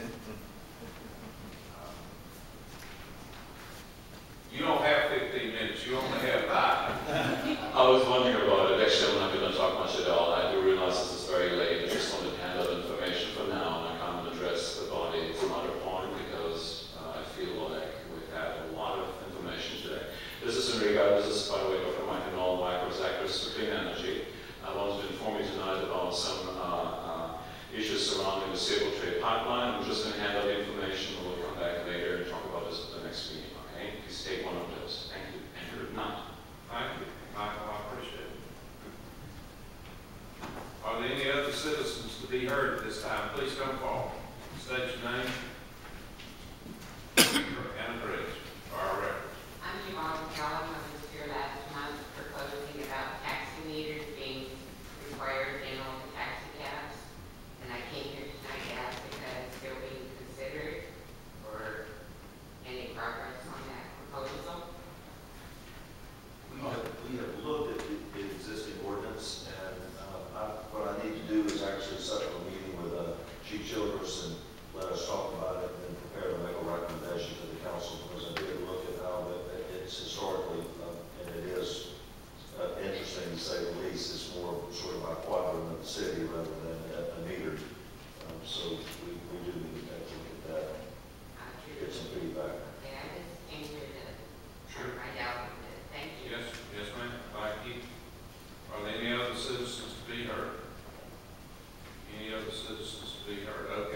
You don't have 15 minutes, you only have 5. I was wondering about it. Actually, I'm not going to talk much at all. I do realize this is very late. I just wanted to hand out information for now, and I can't address the body some other point because I feel like we've had a lot of information today. This is in regard, this is by the way, Dr. Michael Knoll, Microactors for Clean Energy. I wanted to inform you tonight about some issues surrounding the Sable Trade Pipeline. I'm just going to hand out the information, and we'll come back later and talk about this at the next meeting, okay? Please take one of those. Thank you, and good night. Thank you, Michael, I appreciate it. Are there any other citizens to be heard at this time? Please come forward. State your name and address for our records. I'm Yvonne Callum. I was here last month proposing about taxi meters being required in all the taxi cabs. And I came here tonight to ask if that is still being considered or any progress on that proposal. We have looked at the existing ordinance, and what I need to do is actually set up a meeting with Chief Childress and let us talk about it and then prepare to make a recommendation to the council, because I did look at how it's historically, and it is interesting to say the least. It's more sort of by quadrant of the city rather than a meter. So we do need to take a look at that, get some feedback. Okay, I just came here to Sure. find out. Thank you. Yes, yes, ma'am. Thank you. Are there any other citizens to be heard? Any other citizens to be heard? Okay.